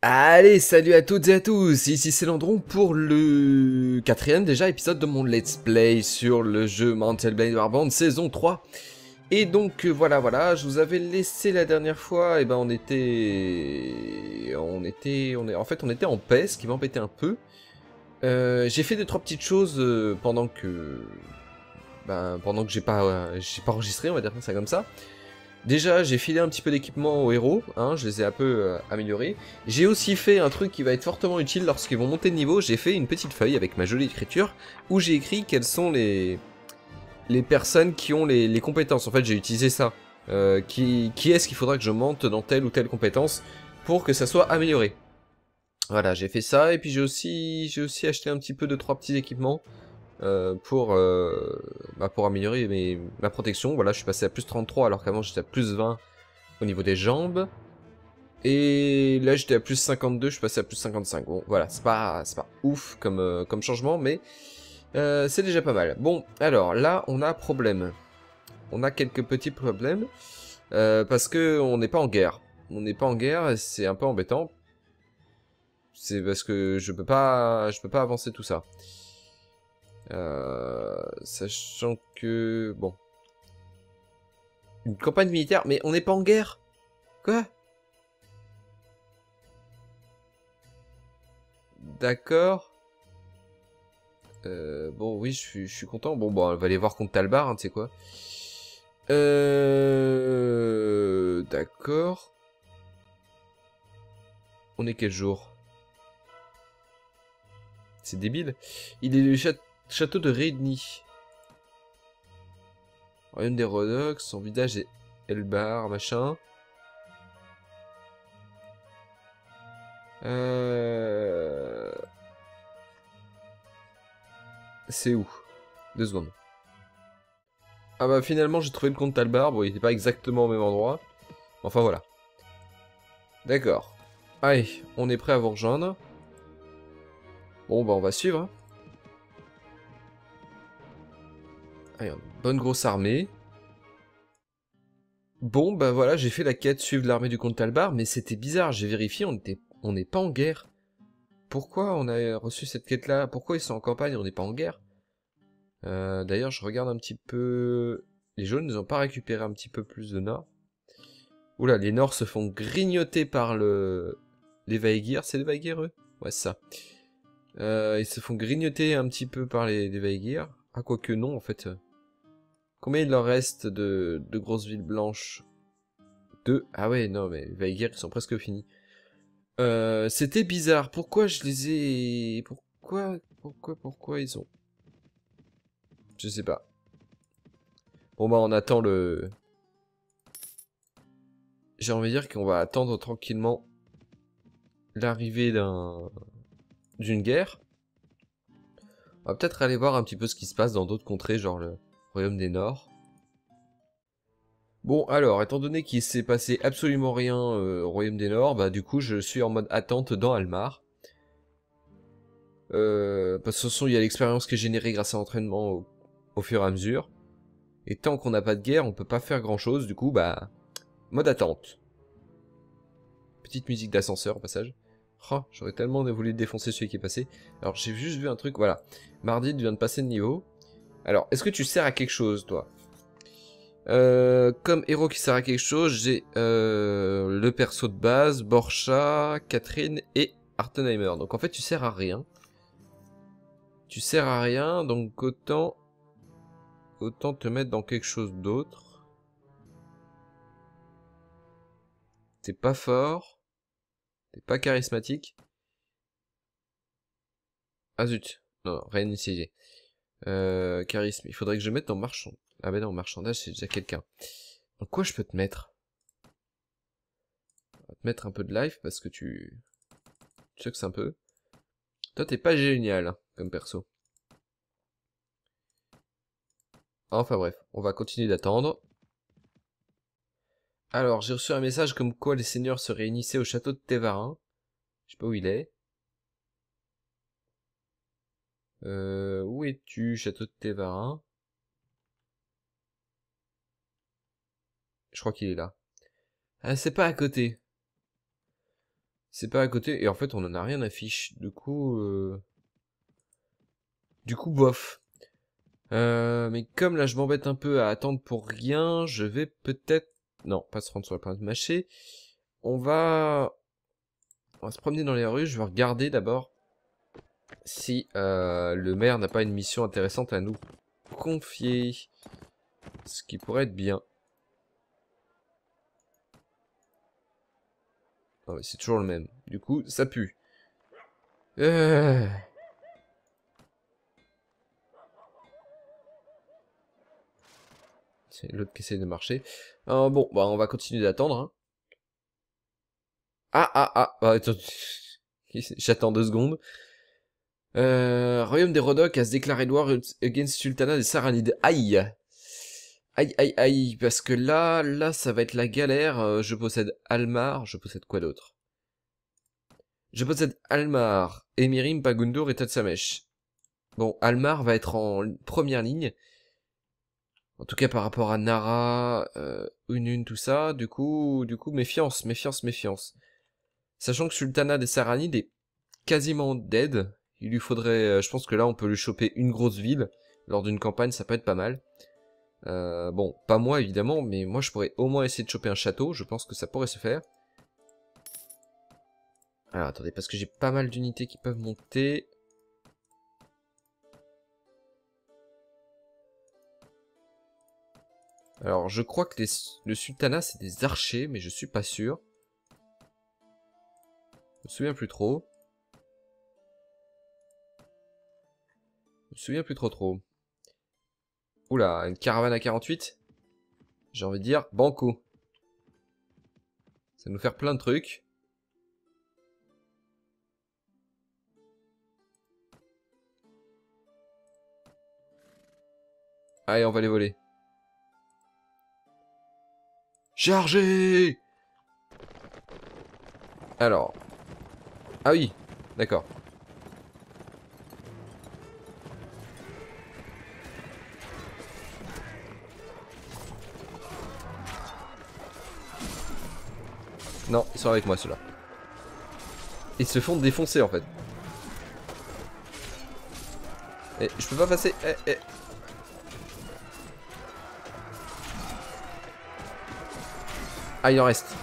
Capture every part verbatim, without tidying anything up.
Allez, salut à toutes et à tous, ici c'est Landron pour le quatrième déjà épisode de mon let's play sur le jeu Mantle Blade Warband saison trois. Et donc euh, voilà, voilà, je vous avais laissé la dernière fois, et ben on était... On était... On est... En fait on était en paix, ce qui m'embêtait un peu. Euh, j'ai fait deux trois petites choses euh, pendant que... Ben, pendant que j'ai pas, euh, j'ai pas enregistré, on va dire ça comme ça. Déjà, j'ai filé un petit peu d'équipement aux héros, hein, je les ai un peu euh, améliorés. J'ai aussi fait un truc qui va être fortement utile lorsqu'ils vont monter de niveau, j'ai fait une petite feuille avec ma jolie écriture, où j'ai écrit quelles sont les, les personnes qui ont les, les compétences. En fait, j'ai utilisé ça. Euh, qui qui est-ce qu'il faudra que je monte dans telle ou telle compétence pour que ça soit amélioré. Voilà, j'ai fait ça, et puis j'ai aussi, j'ai aussi acheté un petit peu de trois petits équipements. Euh, pour, euh, bah pour améliorer mes, ma protection. Voilà, je suis passé à plus trente-trois alors qu'avant j'étais à plus vingt au niveau des jambes. Et là j'étais à plus cinquante-deux, je suis passé à plus cinquante-cinq. Bon voilà, c'est pas, c'est pas ouf comme, euh, comme changement, mais euh, c'est déjà pas mal. Bon, alors là on a problème. On a quelques petits problèmes. Euh, parce que on n'est pas en guerre. On n'est pas en guerre et c'est un peu embêtant. C'est parce que je peux pas, je peux pas avancer tout ça. Euh, sachant que... Bon. Une campagne militaire, mais on n'est pas en guerre. Quoi? D'accord. Euh, bon, oui, je suis, je suis content. Bon, bon, on va aller voir contre Talbar, hein, tu sais quoi. Euh... D'accord. On est quel jour? C'est débile. Il est le cha- château de Redny. Royaume des Rhodoks, son village est Elbar, machin. Euh... C'est où? Deux secondes. Ah bah finalement j'ai trouvé le compte Talbar, bon il était pas exactement au même endroit. Enfin voilà. D'accord. Allez, on est prêt à vous rejoindre. Bon bah on va suivre. Hein. Allez, on a une bonne grosse armée. Bon bah voilà, j'ai fait la quête suivre l'armée du comte Talbar, mais c'était bizarre, j'ai vérifié, on était, on n'est pas en guerre. Pourquoi on a reçu cette quête là? Pourquoi ils sont en campagne, on n'est pas en guerre? euh, D'ailleurs je regarde un petit peu... Les jaunes ne ont pas récupéré un petit peu plus de nord. Oula, les Nords se font grignoter par le... les Vaegir, c'est les Vaegir eux? Ouais, c'est ça. Euh, ils se font grignoter un petit peu par les, les Vaegir. Ah, quoique non, en fait. Combien il leur reste de, de grosses villes blanches? Deux. Ah ouais, non, mais les Vaegir, ils sont presque finis. Euh, c'était bizarre. Pourquoi je les ai... Pourquoi... Pourquoi... Pourquoi ils ont... Je sais pas. Bon, bah, on attend le... J'ai envie de dire qu'on va attendre tranquillement l'arrivée d'un... d'une guerre. On va peut-être aller voir un petit peu ce qui se passe dans d'autres contrées, genre le Royaume des Nords. Bon, alors, étant donné qu'il s'est passé absolument rien euh, au Royaume des Nords, bah du coup, je suis en mode attente dans Almar. Euh, parce que de toute façon, il y a l'expérience qui est générée grâce à l'entraînement au, au fur et à mesure. Et tant qu'on n'a pas de guerre, on peut pas faire grand-chose, du coup, bah... Mode attente. Petite musique d'ascenseur, au passage. Oh, j'aurais tellement voulu défoncer celui qui est passé. Alors, j'ai juste vu un truc, voilà. Mardi, tu viens de passer de niveau. Alors, est-ce que tu sers à quelque chose, toi? Euh, comme héros qui sert à quelque chose, j'ai euh, le perso de base, Borcha, Catherine et Artenheimer. Donc en fait, tu sers à rien. Tu sers à rien, donc autant, autant te mettre dans quelque chose d'autre. T'es pas fort, t'es pas charismatique. Ah zut, non, rien initié. Euh, charisme, il faudrait que je mette dans marchand. Ah ben non, marchandage, c'est déjà quelqu'un. Donc quoi je peux te mettre? On va te mettre un peu de life parce que tu... Tu sais que c'est un peu. Toi, t'es pas génial hein, comme perso. Enfin bref, on va continuer d'attendre. Alors, j'ai reçu un message comme quoi les seigneurs se réunissaient au château de Thévarin. Je sais pas où il est. Euh, où es-tu, château de Thévarin? Je crois qu'il est là. Ah, c'est pas à côté. C'est pas à côté. Et en fait, on en a rien à fiche. Du coup... Euh... Du coup, bof. Euh, mais comme là, je m'embête un peu à attendre pour rien, je vais peut-être... Non, pas se rendre sur la planète mâchée. On va... On va se promener dans les rues. Je vais regarder d'abord si euh, le maire n'a pas une mission intéressante à nous confier. Ce qui pourrait être bien. Non, mais c'est toujours le même. Du coup, ça pue. Euh... C'est l'autre qui essaie de marcher. Euh, bon, bah on va continuer d'attendre. Hein. Ah, ah, ah. Bah, attends. J'attends deux secondes. Euh, Royaume des Rodocs a se déclaré de war against Sultana des Saranides. Aïe. Aïe, aïe, aïe. Parce que là, là, ça va être la galère. Euh, je possède Almar. Je possède quoi d'autre? Je possède Almar, Emirim, Pagundur et Tatsamesh. Bon, Almar va être en première ligne. En tout cas par rapport à Nara, euh, Unun, tout ça. Du coup, du coup, méfiance, méfiance, méfiance. Sachant que Sultana des Saranides est quasiment dead. Il lui faudrait, euh, je pense que là on peut lui choper une grosse ville. Lors d'une campagne, ça peut être pas mal. Euh, bon, pas moi évidemment, mais moi je pourrais au moins essayer de choper un château. Je pense que ça pourrait se faire. Alors attendez, parce que j'ai pas mal d'unités qui peuvent monter. Alors je crois que les, le sultanat c'est des archers, mais je suis pas sûr. Je me souviens plus trop. Je me souviens plus trop trop. Oula, une caravane à quarante-huit. J'ai envie de dire, banco. Ça va nous faire plein de trucs. Allez, on va les voler. Chargez! Alors. Ah oui, d'accord. Non, ils sont avec moi ceux-là. Ils se font défoncer en fait. Et je peux pas passer. Eh, eh. Ah, il en reste.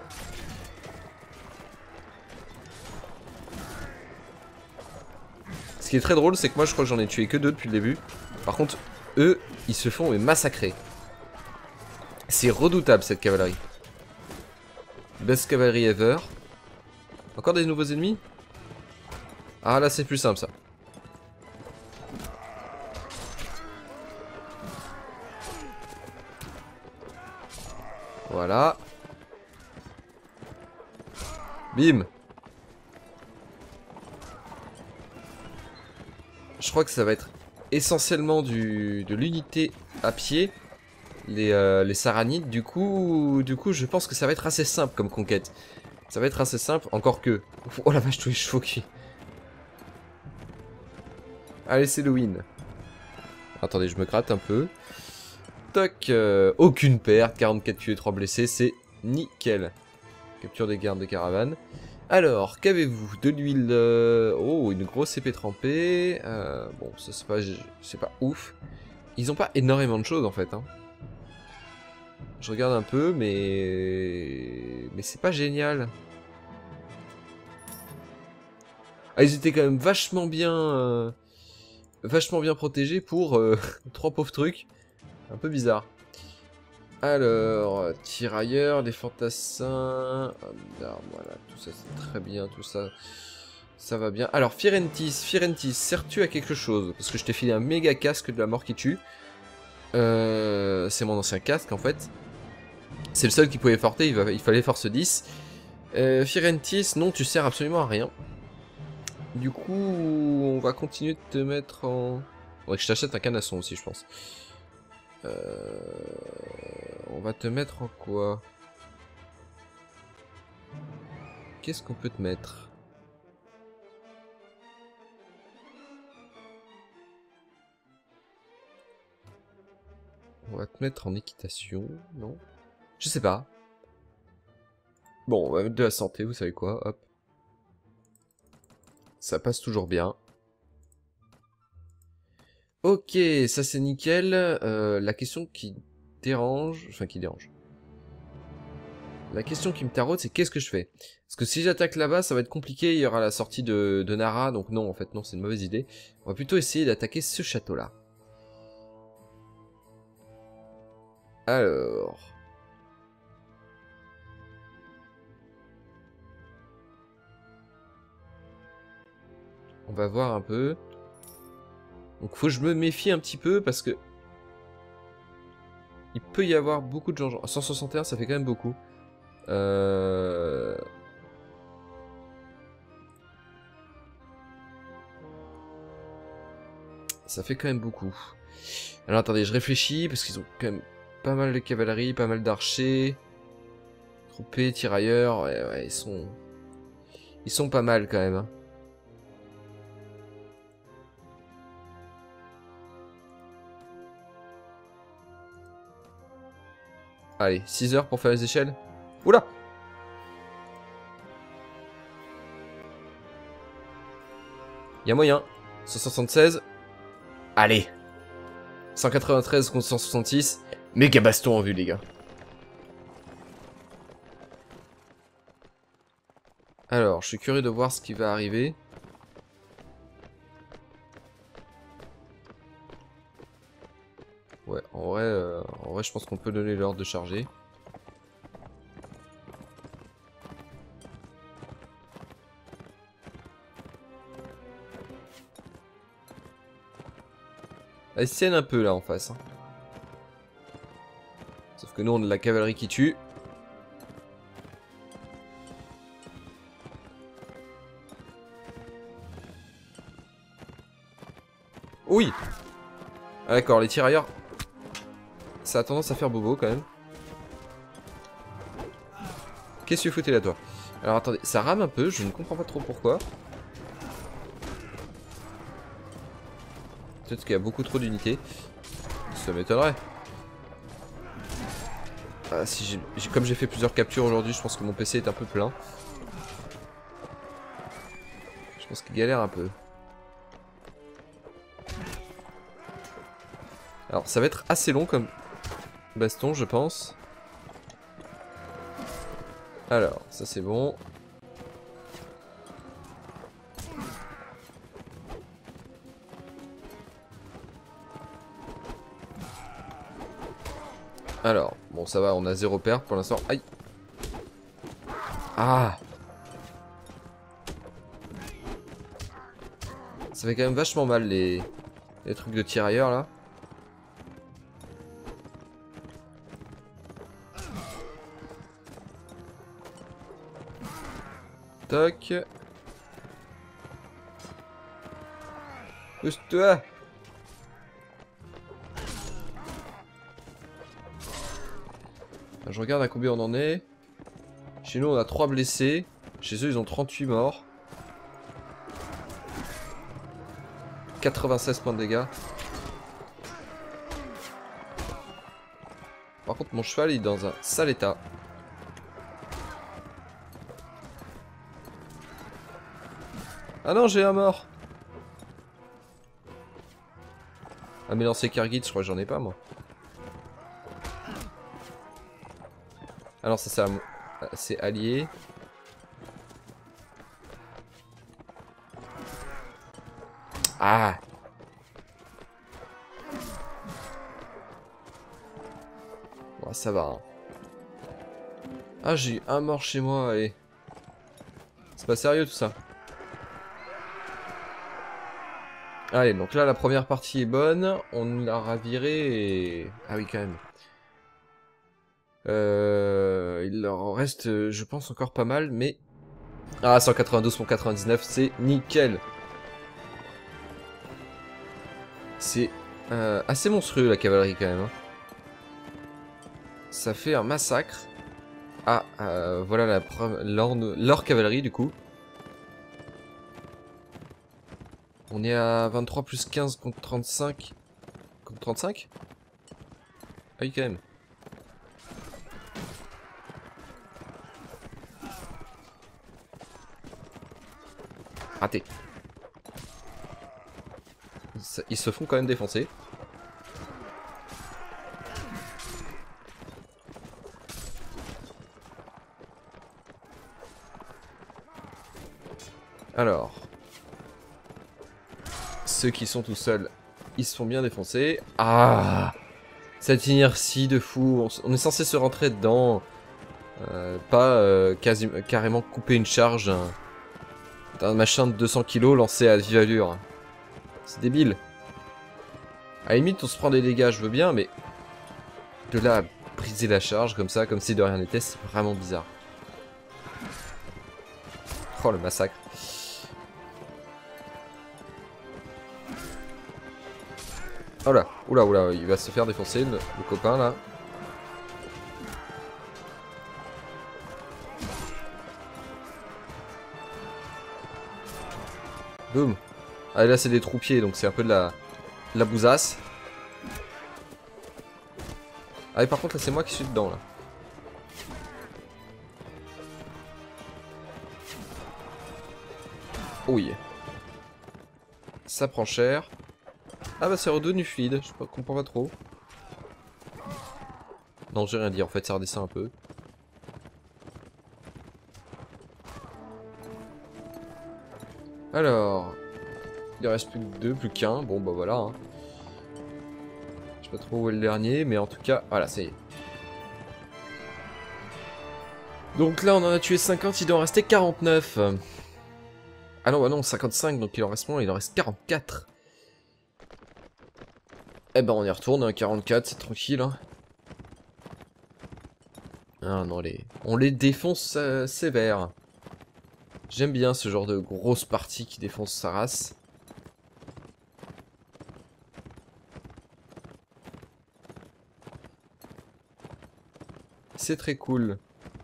Ce qui est très drôle, c'est que moi je crois que j'en ai tué que deux depuis le début. Par contre, eux, ils se font massacrer. C'est redoutable cette cavalerie. Best cavalerie ever. Encore des nouveaux ennemis? Ah là c'est plus simple ça. Voilà. Bim. Je crois que ça va être essentiellement du, de l'unité à pied. Les, euh, les Saranides. Du coup, du coup, je pense que ça va être assez simple comme conquête. Ça va être assez simple, encore que... Oh la vache, tous les chevaux qui... Allez, c'est le win. Attendez, je me gratte un peu. Toc, euh, aucune perte, quarante-quatre tués, trois blessés, c'est nickel. Capture des gardes de caravane. Alors, qu'avez-vous? De l'huile... Euh... Oh, une grosse épée trempée. Euh, bon, ça c'est pas... c'est pas ouf. Ils ont pas énormément de choses en fait, hein. Je regarde un peu, mais... Mais c'est pas génial. Ah, ils étaient quand même vachement bien... Euh... Vachement bien protégés pour euh, trois pauvres trucs. Un peu bizarre. Alors, tirailleurs, les fantassins... Voilà, tout ça c'est très bien, tout ça... Ça va bien. Alors, Firentis, Firentis, sers-tu à quelque chose? Parce que je t'ai filé un méga casque de la mort qui tue. Euh, c'est mon ancien casque en fait. C'est le seul qui pouvait porter, il, va, il fallait force dix. Euh, Firentis, non, tu sers absolument à rien. Du coup, on va continuer de te mettre en... Faudrait que je t'achète un canasson aussi, je pense. Euh... On va te mettre en quoi? Qu'est-ce qu'on peut te mettre? On va te mettre en équitation, non? Je sais pas. Bon, on va mettre de la santé, vous savez quoi, hop. Ça passe toujours bien. Ok, ça c'est nickel. Euh, la question qui dérange... Enfin, qui dérange. La question qui me taraude, c'est qu'est-ce que je fais? Parce que si j'attaque là-bas, ça va être compliqué. Il y aura la sortie de, de Nara. Donc non, en fait, non, c'est une mauvaise idée. On va plutôt essayer d'attaquer ce château-là. Alors... On va voir un peu. Donc faut que je me méfie un petit peu parce que... Il peut y avoir beaucoup de gens. cent soixante et un, ça fait quand même beaucoup. Euh... Ça fait quand même beaucoup. Alors attendez, je réfléchis parce qu'ils ont quand même pas mal de cavalerie, pas mal d'archers. Troupés, tirailleurs, ouais, ouais, ils sont... Ils sont pas mal quand même. Hein. Allez, six heures pour faire les échelles. Oula! Il y a moyen. cent soixante-seize. Allez. cent quatre-vingt-treize contre cent soixante-six. Méga baston en vue, les gars. Alors, je suis curieux de voir ce qui va arriver. Ouais, en vrai, euh, en vrai je pense qu'on peut donner l'ordre de charger. Elle sienne un peu là en face. Hein. Sauf que nous on a de la cavalerie qui tue. Oui. Ah, d'accord, les tirailleurs, ça a tendance à faire bobo quand même. Qu'est-ce que tu foutais là toi? Alors attendez, ça rame un peu, je ne comprends pas trop pourquoi. Peut-être qu'il y a beaucoup trop d'unités. Ça m'étonnerait. Ah, si j'ai, comme j'ai fait plusieurs captures aujourd'hui, je pense que mon P C est un peu plein. Je pense qu'il galère un peu. Alors ça va être assez long comme baston je pense. Alors ça c'est bon. Alors bon ça va, on a zéro perte pour l'instant. Aïe. Ah. Ça fait quand même vachement mal les, les trucs de tirailleurs là. Toc. Pousse-toi. Je regarde à combien on en est. Chez nous on a trois blessés. Chez eux ils ont trente-huit morts. quatre-vingt-seize points de dégâts. Par contre mon cheval il est dans un sale état. Ah non, j'ai un mort. Ah mais lancer Kargit, je crois que j'en ai pas moi. Alors ça c'est allié. Ah. Bon, ça va. Hein. Ah j'ai un mort chez moi, allez. C'est pas sérieux tout ça. Allez, donc là la première partie est bonne, on l'a raviré et... Ah oui quand même. Euh, il leur en reste, je pense, encore pas mal, mais... Ah, cent quatre-vingt-douze pour quatre-vingt-dix-neuf, c'est nickel. C'est euh, assez monstrueux la cavalerie quand même. Hein. Ça fait un massacre. Ah, euh, voilà la leur, leur cavalerie du coup. On est à vingt-trois plus quinze contre trente-cinq. Contre trente-cinq? Ah oui, quand même. Raté. ils se font quand même défoncer. Alors, ceux qui sont tout seuls, ils se font bien défoncer. Ah, cette inertie de fou, on, on est censé se rentrer dedans, euh, pas euh, quasi, carrément couper une charge d'un machin de deux cents kilos lancé à vive allure. C'est débile. À la limite, on se prend des dégâts, je veux bien, mais de là à briser la charge comme ça, comme si de rien n'était, c'est vraiment bizarre. Oh, le massacre. Oh là, oula, oula, il va se faire défoncer, le, le copain, là. Boum. Ah, là, c'est des troupiers, donc c'est un peu de la, de la bousasse. Ah, et par contre, là, c'est moi qui suis dedans, là. Oui. Ça prend cher. Ah bah c'est redevenu fluide, je comprends pas trop. Non, j'ai rien dit, en fait ça redescend un peu. Alors, il reste plus que deux, plus qu'un, bon bah voilà. Hein. Je sais pas trop où est le dernier, mais en tout cas, voilà, ça y est. Donc là on en a tué cinquante, il doit en rester quarante-neuf. Ah non, bah non, cinquante-cinq, donc il en reste moins, il en reste quarante-quatre. Eh ben on y retourne, hein, quarante-quatre, c'est tranquille. Hein. Ah non, les... on les défonce euh, sévère. J'aime bien ce genre de grosse partie qui défonce sa race. C'est très cool.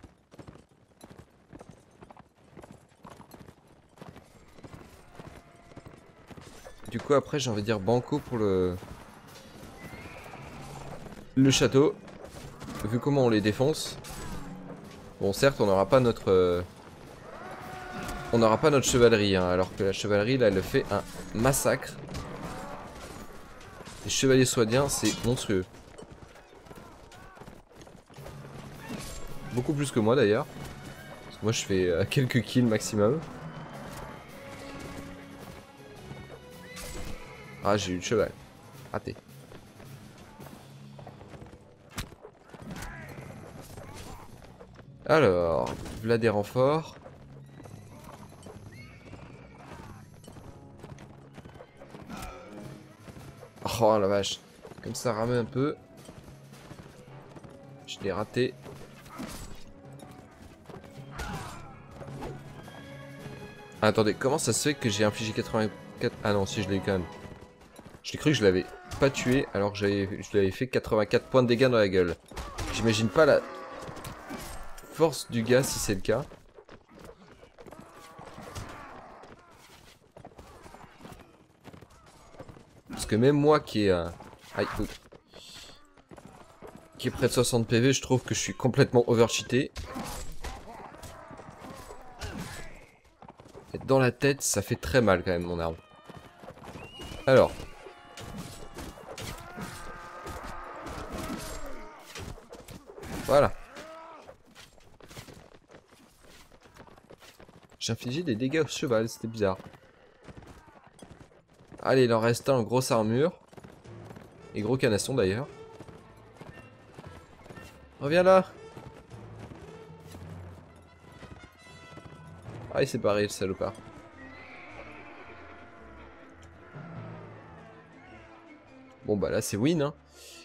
Du coup après j'ai envie de dire banco pour le... Le château. Vu comment on les défonce. Bon certes on n'aura pas notre... Euh... On n'aura pas notre chevalerie, hein, alors que la chevalerie là elle fait un massacre. Les chevaliers swadiens c'est monstrueux. Beaucoup plus que moi d'ailleurs. Parce que moi je fais euh, quelques kills maximum. Ah j'ai eu le cheval. Raté. Alors, là des renforts. Oh la vache. Comme ça ramène un peu. Je l'ai raté. Ah, attendez, comment ça se fait que j'ai infligé quatre-vingt-quatre... Ah non, si je l'ai eu quand même. J'ai cru que je l'avais pas tué alors que je lui avais fait quatre-vingt-quatre points de dégâts dans la gueule. J'imagine pas la force du gars si c'est le cas. Parce que même moi qui est... Euh... Aïe, oh. Qui est près de soixante P V, je trouve que je suis complètement overcheaté. Et dans la tête, ça fait très mal quand même mon arme. Alors. Voilà. J'ai infligé des dégâts au cheval, c'était bizarre. Allez, il en reste un, grosse armure. Et gros canasson d'ailleurs. Reviens là. Ah, il s'est barré le salopard. Bon bah là c'est win hein.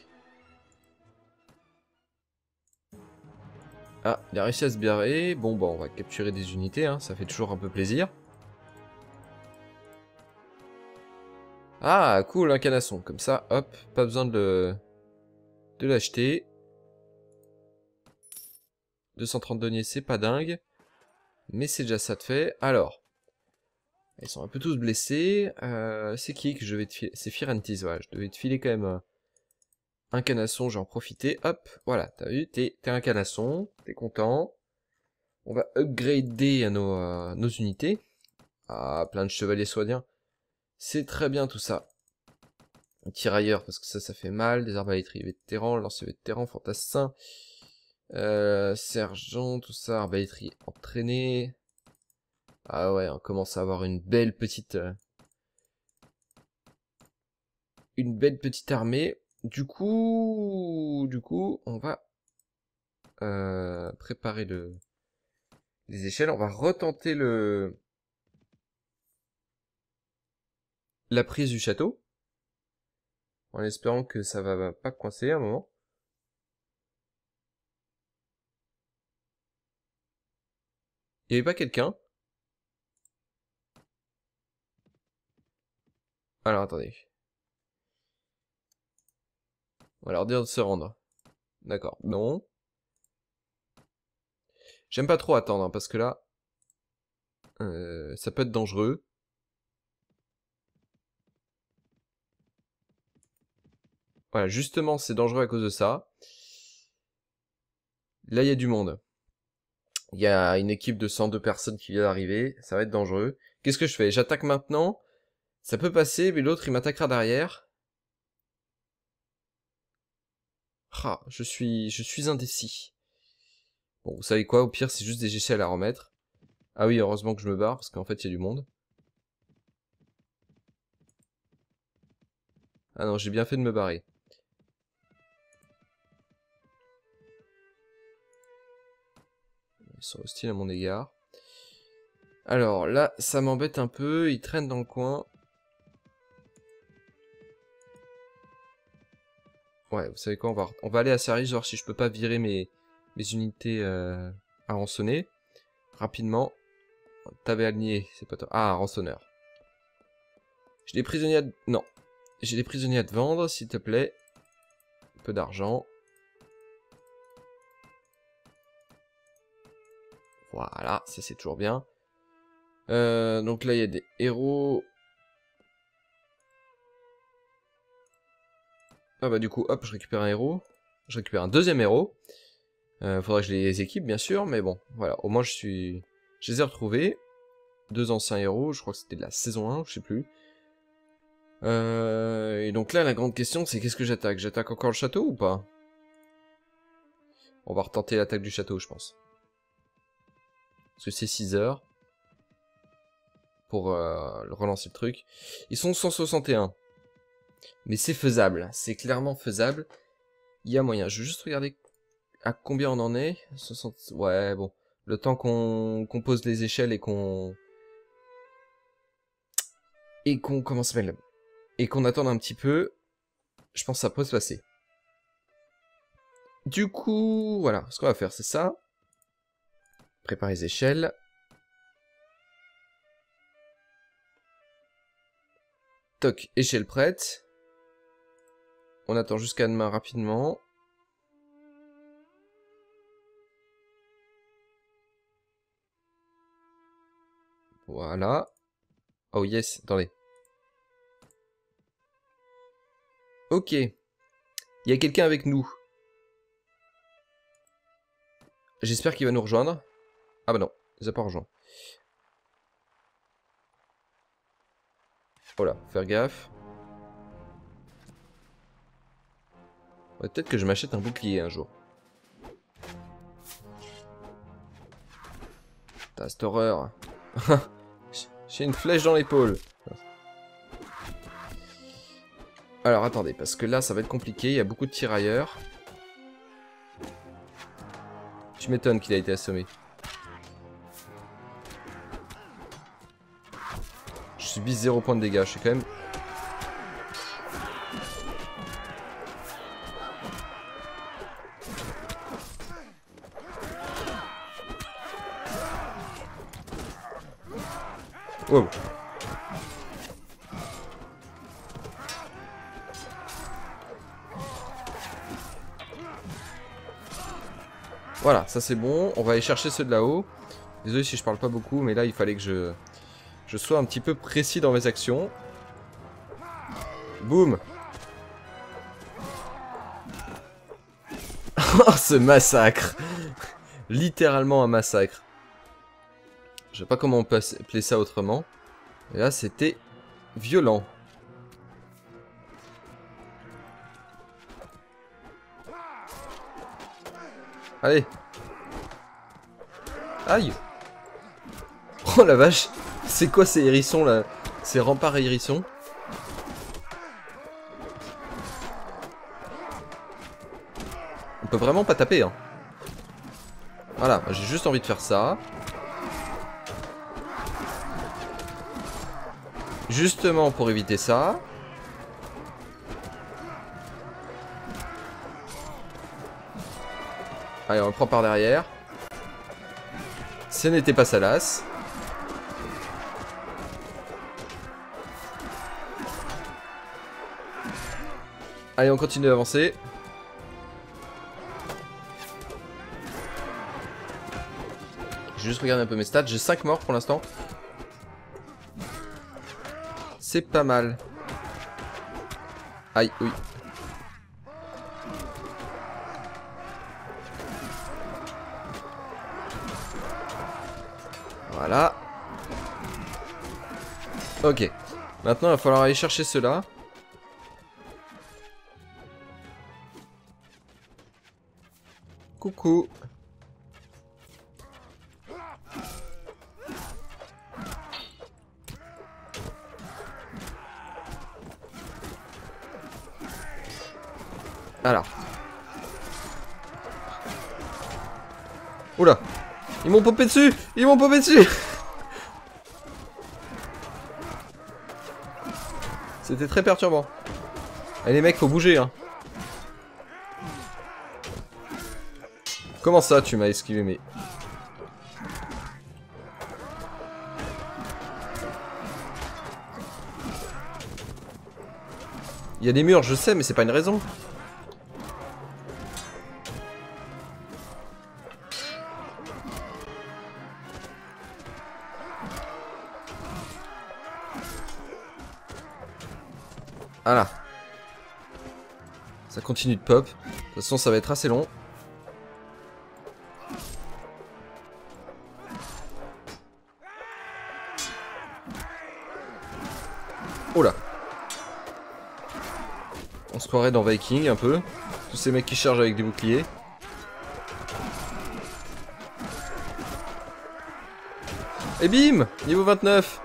Ah, il a réussi à se barrer. Bon bah on va capturer des unités hein, ça fait toujours un peu plaisir. Ah cool, un canasson, comme ça hop, pas besoin de, de l'acheter. deux cent trente deniers c'est pas dingue. Mais c'est déjà ça de fait. Alors. Ils sont un peu tous blessés. Euh, c'est qui que je vais te filer? C'est Firentis, voilà. Je devais te filer quand même... Euh... Un canasson, j'en profiter. Hop, voilà, t'as vu, t'es un canasson, t'es content. On va upgrader nos, euh, nos unités. Ah, plein de chevaliers swadiens. C'est très bien tout ça. Tirailleurs, parce que ça, ça fait mal. Des arbalétriers vétérans, lanciers vétérans, fantassins. Euh, sergent, tout ça, arbalétrier entraîné. Ah ouais, on commence à avoir une belle petite... Euh, une belle petite armée. Du coup... Du coup, on va... Euh, préparer le... les échelles. On va retenter le... la prise du château. En espérant que ça va pas coincer à un moment. Il y avait pas quelqu'un? Alors, attendez. On va leur dire de se rendre. D'accord. Non. J'aime pas trop attendre, hein, parce que là... Euh, ça peut être dangereux. Voilà, justement, c'est dangereux à cause de ça. Là, il y a du monde. Il y a une équipe de cent deux personnes qui vient d'arriver. Ça va être dangereux. Qu'est-ce que je fais? J'attaque maintenant. Ça peut passer, mais l'autre, il m'attaquera derrière. Ah, je suis, je suis indécis. Bon, vous savez quoi? Au pire, c'est juste des échelles à remettre. Ah oui, heureusement que je me barre, parce qu'en fait, il y a du monde. Ah non, j'ai bien fait de me barrer. Ils sont hostiles à mon égard. Alors, là, ça m'embête un peu. Ils traînent dans le coin. Ouais, vous savez quoi, on va, on va aller à Cerise, voir si je peux pas virer mes, mes unités euh, à rançonner. Rapidement. T'avais aligné, c'est pas toi. Ah, rançonneur. J'ai des prisonniers à... Non. J'ai des prisonniers à te vendre, s'il te plaît. Un peu d'argent. Voilà, ça c'est toujours bien. Euh, donc là, il y a des héros. Ah bah du coup, hop, je récupère un héros. Je récupère un deuxième héros. Euh, faudrait que je les équipe, bien sûr, mais bon, voilà. Au moins, je suis... Je les ai retrouvés. Deux anciens héros, je crois que c'était de la saison un, je sais plus. Euh, et donc là, la grande question, c'est qu'est-ce que j'attaque? J'attaque encore le château ou pas? On va retenter l'attaque du château, je pense. Parce que c'est six heures. Pour euh, relancer le truc. Ils sont cent soixante et un. Mais c'est faisable. C'est clairement faisable. Il y a moyen. Je veux juste regarder à combien on en est. soixante... Ouais, bon. Le temps qu'on qu'on pose les échelles et qu'on... Et qu'on... Comment ça s'appelle? Et qu'on attende un petit peu. Je pense que ça peut se passer. Du coup, voilà. Ce qu'on va faire, c'est ça. Préparer les échelles. Toc, échelle prête. On attend jusqu'à demain rapidement. Voilà. Oh yes, attendez. Ok. Il y a quelqu'un avec nous. J'espère qu'il va nous rejoindre. Ah bah non, il nous a pas rejoint. Oh là, faire gaffe. Ouais, peut-être que je m'achète un bouclier un jour. T'as cette horreur. J'ai une flèche dans l'épaule. Alors attendez, parce que là ça va être compliqué, il y a beaucoup de tirailleurs. Tu m'étonnes qu'il a été assommé. Je subis zéro point de dégâts, je suis quand même... Wow. Voilà, ça c'est bon. On va aller chercher ceux de là-haut. Désolé si je parle pas beaucoup, mais là il fallait que je, je sois un petit peu précis dans mes actions. Boum. Oh, ce massacre. Littéralement un massacre. Je sais pas comment on peut appeler ça autrement. Et là c'était violent. Allez. Aïe. Oh la vache. C'est quoi ces hérissons là? Ces remparts et hérissons? On peut vraiment pas taper, hein. Voilà, j'ai juste envie de faire ça. Justement pour éviter ça. Allez, on le prend par derrière. Ce n'était pas Salas. Allez, on continue d'avancer. J'ai juste regardé un peu mes stats. J'ai cinq morts pour l'instant. C'est pas mal. Aïe, oui. Voilà. Ok. Maintenant, il va falloir aller chercher ceux-là. Coucou. Alors. Oula. Ils m'ont popé dessus. Ils m'ont popé dessus. C'était très perturbant. Allez les mecs, faut bouger hein. Comment ça tu m'as esquivé mais... Il y a des murs, je sais, mais c'est pas une raison. Voilà. Ça continue de pop. De toute façon, ça va être assez long. Oh là. On se croirait dans Viking un peu. Tous ces mecs qui chargent avec des boucliers. Et bim! Niveau vingt-neuf.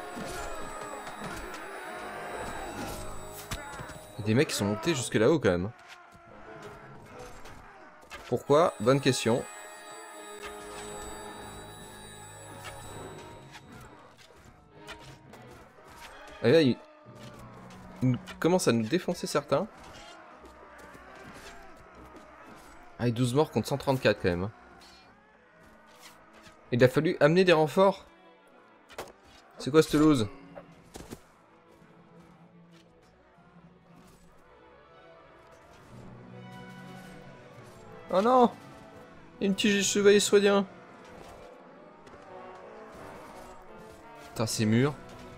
Il y a des mecs qui sont montés jusque là-haut quand même. Pourquoi? Bonne question. Et là, il... il commence à nous défoncer certains. Ah, et douze morts contre cent trente-quatre quand même. Il a fallu amener des renforts. C'est quoi cette loose? Oh non! Il y a une petite chevalier soignant. Putain, ces murs.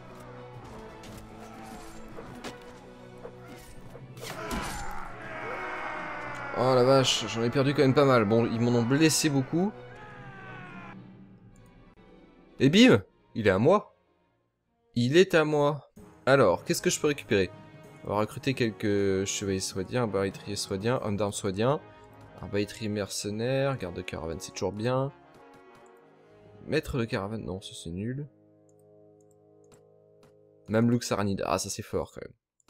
Oh la vache, j'en ai perdu quand même pas mal. Bon, ils m'en ont blessé beaucoup. Et bim! Il est à moi. Il est à moi. Alors, qu'est-ce que je peux récupérer? On va recruter quelques chevaliers swadiens, barytriers swadiens, hommes d'armes swadiens, arbaïtriers mercenaires, garde de caravane, c'est toujours bien. Maître de caravane, non, ça c'est nul. Mamelouk Saranid, ah ça c'est fort quand même.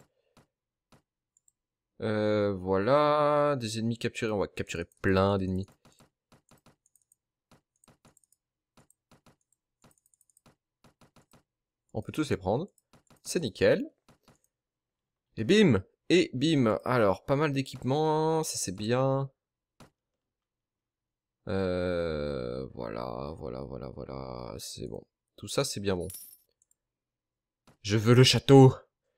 Euh, voilà, des ennemis capturés, on va capturer plein d'ennemis. On peut tous les prendre, c'est nickel. Et bim! Et bim! Alors, pas mal d'équipements, ça c'est bien. Euh, voilà, voilà, voilà, voilà, c'est bon. Tout ça c'est bien bon. Je veux le château!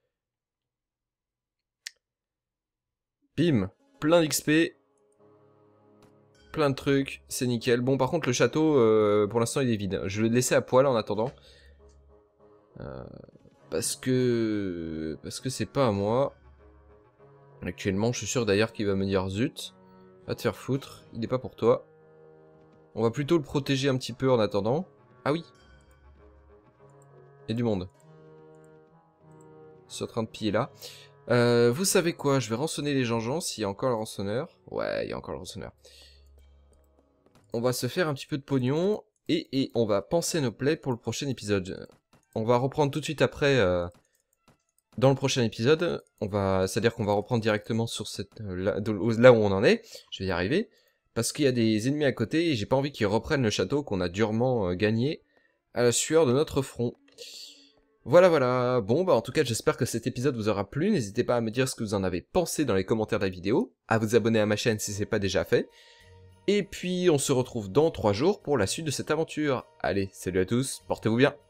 Bim! Plein d'X P. Plein de trucs, c'est nickel. Bon, par contre, le château, euh, pour l'instant, il est vide. Je vais le laisser à poil en attendant. Euh, parce que... Parce que c'est pas à moi. Actuellement, je suis sûr d'ailleurs qu'il va me dire zut. Va te faire foutre, il n'est pas pour toi. On va plutôt le protéger un petit peu en attendant. Ah oui. Il y a du monde. Je suis en train de piller là. Euh, vous savez quoi? Je vais rançonner les Jean-Jean s'il y a encore le rançonneur. Ouais, il y a encore le rançonneur. on va se faire un petit peu de pognon, et, et on va penser nos plays pour le prochain épisode. On va reprendre tout de suite après, euh, dans le prochain épisode, on va, c'est-à-dire qu'on va reprendre directement sur cette, euh, là, là où on en est, je vais y arriver, parce qu'il y a des ennemis à côté, et j'ai pas envie qu'ils reprennent le château qu'on a durement euh, gagné à la sueur de notre front. Voilà, voilà. Bon, bah en tout cas, j'espère que cet épisode vous aura plu. N'hésitez pas à me dire ce que vous en avez pensé dans les commentaires de la vidéo, à vous abonner à ma chaîne si c'est pas déjà fait. Et puis, on se retrouve dans trois jours pour la suite de cette aventure. Allez, salut à tous, portez-vous bien.